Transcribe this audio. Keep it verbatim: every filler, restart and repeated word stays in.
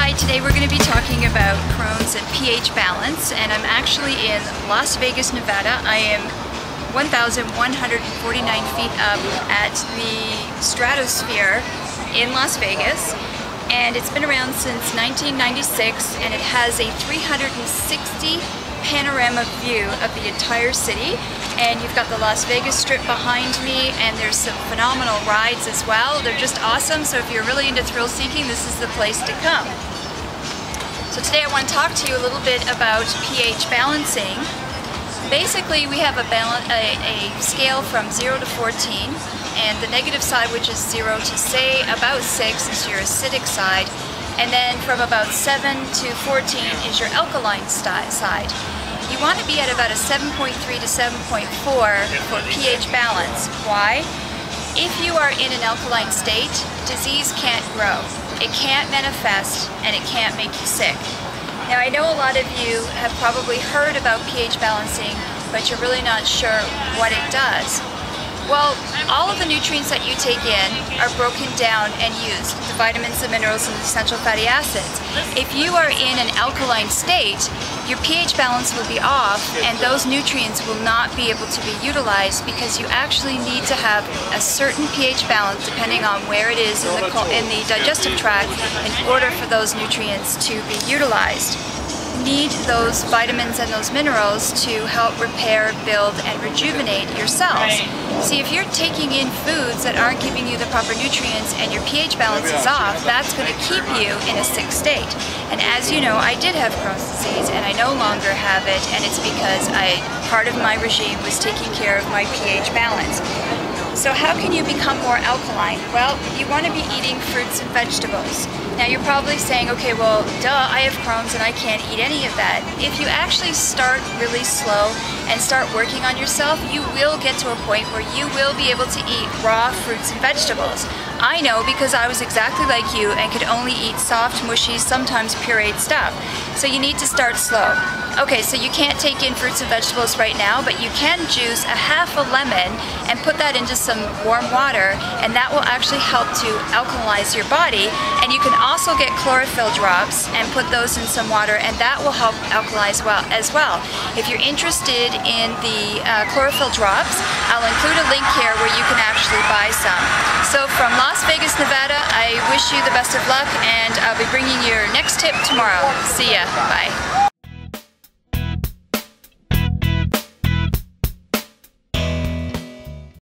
Hi, today we're going to be talking about Crohn's and pH balance, and I'm actually in Las Vegas, Nevada. I am one thousand one hundred forty-nine feet up at the stratosphere in Las Vegas, and it's been around since nineteen ninety-six, and it has a three hundred sixty panorama view of the entire city. And you've got the Las Vegas Strip behind me, and there's some phenomenal rides as well. They're just awesome, so if you're really into thrill seeking, this is the place to come. So today I want to talk to you a little bit about pH balancing. Basically, we have a, a, a scale from zero to fourteen, and the negative side, which is zero to say about six, is your acidic side, and then from about seven to fourteen is your alkaline side. You want to be at about a seven point three to seven point four for pH balance. Why? If you are in an alkaline state, disease can't grow. It can't manifest, and it can't make you sick. Now, I know a lot of you have probably heard about pH balancing, but you're really not sure what it does. Well, all of the nutrients that you take in are broken down and used, the vitamins, the minerals, and the essential fatty acids. If you are in an alkaline state, your pH balance will be off, and those nutrients will not be able to be utilized, because you actually need to have a certain pH balance depending on where it is in the, in the digestive tract in order for those nutrients to be utilized. Need those vitamins and those minerals to help repair, build, and rejuvenate your cells. See, if you're taking in foods that aren't giving you the proper nutrients and your pH balance is off, that's going to keep you in a sick state. And as you know, I did have Crohn's disease, and I no longer have it, and it's because I part of my regime was taking care of my pH balance. So how can you become more alkaline? Well, you want to be eating fruits and vegetables. Now you're probably saying, okay, well, duh, I have Crohn's and I can't eat any of that. If you actually start really slow and start working on yourself, you will get to a point where you will be able to eat raw fruits and vegetables. I know, because I was exactly like you and could only eat soft, mushy, sometimes pureed stuff. So you need to start slow. Okay, so you can't take in fruits and vegetables right now, but you can juice a half a lemon and put that into some warm water, and that will actually help to alkalize your body. And you can also get chlorophyll drops and put those in some water, and that will help alkalize well as well. If you're interested in the uh, chlorophyll drops, I'll include a link here where you can actually buy some. So from Las Vegas, Nevada, I wish you the best of luck, and I'll be bringing your next tip tomorrow. See ya. Bye.